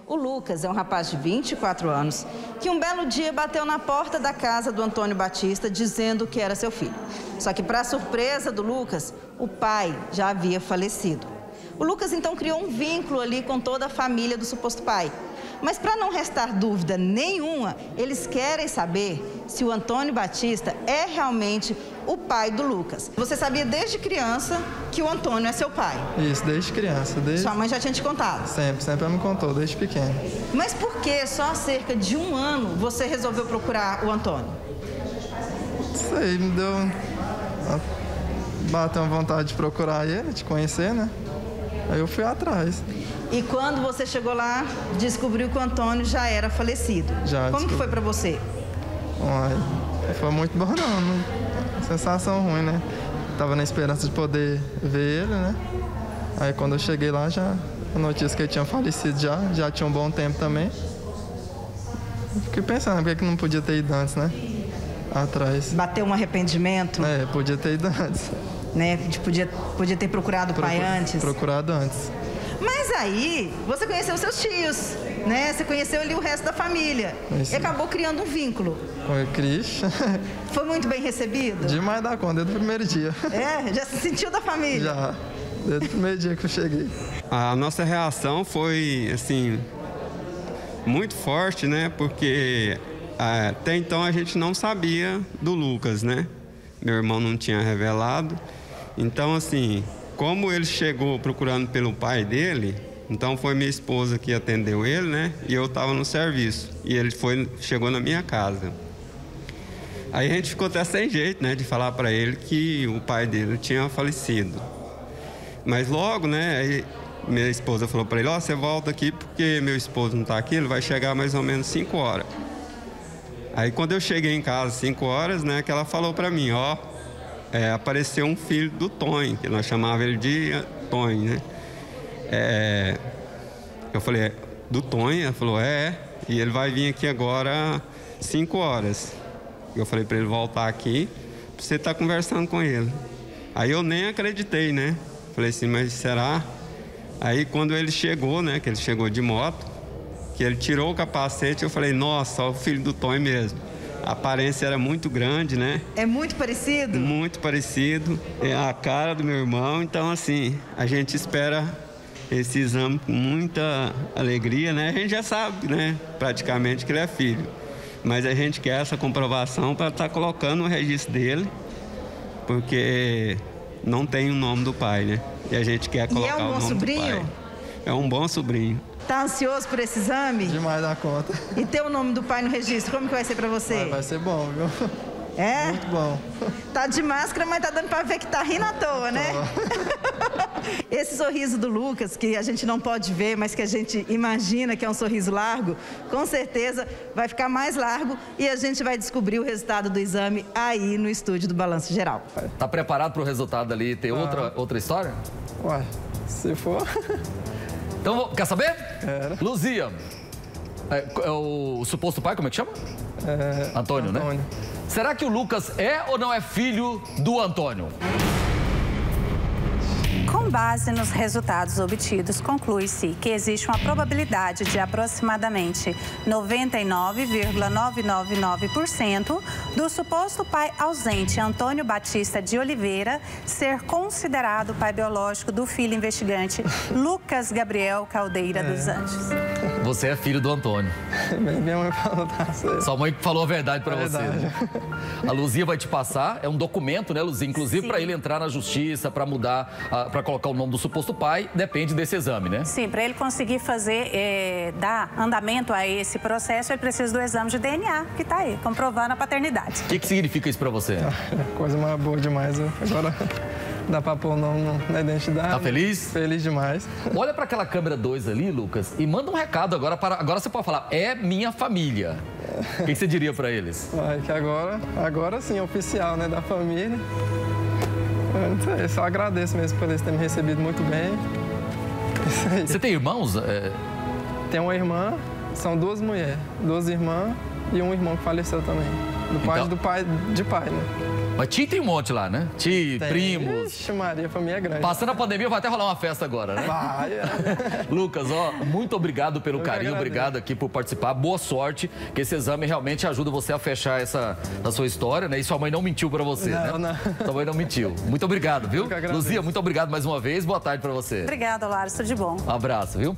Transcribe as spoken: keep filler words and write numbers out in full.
O Lucas é um rapaz de vinte e quatro anos que um belo dia bateu na porta da casa do Antônio Batista dizendo que era seu filho. Só que, para surpresa do Lucas, o pai já havia falecido. O Lucas então criou um vínculo ali com toda a família do suposto pai. Mas, para não restar dúvida nenhuma, eles querem saber se o Antônio Batista é realmente o pai do Lucas. Você sabia desde criança que o Antônio é seu pai? Isso, desde criança. Desde... Sua mãe já tinha te contado? Sempre, sempre ela me contou, desde pequeno. Mas por que só há cerca de um ano você resolveu procurar o Antônio? Isso aí me deu... Bateu uma vontade de procurar ele, de conhecer, né? Aí eu fui atrás. E quando você chegou lá, descobriu que o Antônio já era falecido. Já. Como descobri. que foi pra você? Ai, foi muito bom, não, não. Sensação ruim, né? Tava na esperança de poder ver ele, né? Aí quando eu cheguei lá, já a notícia que ele tinha falecido já, já tinha um bom tempo também. Eu fiquei pensando, por que não podia ter ido antes, né? Atrás. Bateu um arrependimento? É, podia ter ido antes. Né? Podia, podia ter procurado o Procur, pai antes? Procurado antes. Mas aí, você conheceu seus tios, né? Você conheceu ali o resto da família. Conheci. E acabou criando um vínculo. Com o Cris. Foi muito bem recebido? Demais da conta, desde o primeiro dia. É? Já se sentiu da família? Já, desde o primeiro dia que eu cheguei. A nossa reação foi, assim, muito forte, né? Porque até então a gente não sabia do Lucas, né? Meu irmão não tinha revelado. Então, assim, como ele chegou procurando pelo pai dele, então foi minha esposa que atendeu ele, né? E eu estava no serviço. E ele foi, chegou na minha casa. Aí a gente ficou até sem jeito, né? De falar para ele que o pai dele tinha falecido. Mas logo, né? Aí minha esposa falou para ele, ó, oh, você volta aqui porque meu esposo não está aqui, ele vai chegar mais ou menos cinco horas. Aí quando eu cheguei em casa cinco horas, né? Que ela falou para mim, ó... Oh, É, apareceu um filho do Tonho, que nós chamávamos ele de Tonho, né? É, eu falei, do Tonho? Ela falou, é, e ele vai vir aqui agora cinco horas. Eu falei para ele voltar aqui, pra você estar conversando com ele. Aí eu nem acreditei, né? Falei assim, mas será? Aí quando ele chegou, né, que ele chegou de moto, que ele tirou o capacete, eu falei, nossa, ó, o filho do Tonho mesmo. A aparência era muito grande, né? É muito parecido? Muito parecido. É a cara do meu irmão. Então, assim, a gente espera esse exame com muita alegria, né? A gente já sabe, né? Praticamente que ele é filho. Mas a gente quer essa comprovação para estar colocando o registro dele, porque não tem o nome do pai, né? E a gente quer colocar o nome do pai. E é um bom sobrinho? É um bom sobrinho. Tá ansioso por esse exame? Demais da conta. E ter o nome do pai no registro, como que vai ser pra você? Vai, vai ser bom, viu? É? Muito bom. Tá de máscara, mas tá dando pra ver que tá rindo à toa, né? Esse sorriso do Lucas, que a gente não pode ver, mas que a gente imagina que é um sorriso largo, com certeza vai ficar mais largo e a gente vai descobrir o resultado do exame aí no estúdio do Balanço Geral. Tá preparado pro resultado ali ter ah. outra, outra história? Ué, se for... Então, quer saber? Era. Luzia, é, é o suposto pai, como é que chama? É, Antônio, Antônio, né? Será que o Lucas é ou não é filho do Antônio? Com base nos resultados obtidos, conclui-se que existe uma probabilidade de aproximadamente noventa e nove vírgula novecentos e noventa e nove por cento do suposto pai ausente, Antônio Batista de Oliveira, ser considerado pai biológico do filho investigante Lucas Gabriel Caldeira é. dos Anjos. Você é filho do Antônio. Minha mãe falou, tá certo. Sua mãe falou a verdade pra é você. Né? A Luzia vai te passar, é um documento, né, Luzia? Inclusive para ele entrar na justiça, para mudar, para colocar o nome do suposto pai, depende desse exame, né? Sim, para ele conseguir fazer, é, dar andamento a esse processo, ele precisa do exame de D N A, que tá aí, comprovando a paternidade. O que, que significa isso para você? É coisa mais boa demais. Agora dá para pôr o nome na identidade. Tá feliz? Feliz demais. Olha para aquela câmera dois ali, Lucas, e manda um recado agora para... Agora você pode falar, é minha família. O que, que você diria para eles? Vai, que agora, agora sim, oficial, né, da família. Eu só agradeço mesmo por eles terem me recebido muito bem. Isso aí. Você tem irmãos? É... Tem uma irmã, são duas mulheres, duas irmãs e um irmão que faleceu também. Do pai, então... do pai de pai, né? Mas tio tem um monte lá, né? Tio, Tem. primos. Ixi, Maria, a família é grande. Passando a pandemia, vai até rolar uma festa agora, né? Vai. É. Lucas, ó, muito obrigado pelo carinho, obrigado aqui por participar. Boa sorte, que esse exame realmente ajuda você a fechar essa a sua história, né? E sua mãe não mentiu pra você, não, né? Não, Sua mãe não mentiu. Muito obrigado, viu? Luzia, muito obrigado mais uma vez. Boa tarde pra você. Obrigada, Lara. Tudo de bom. Um abraço, viu?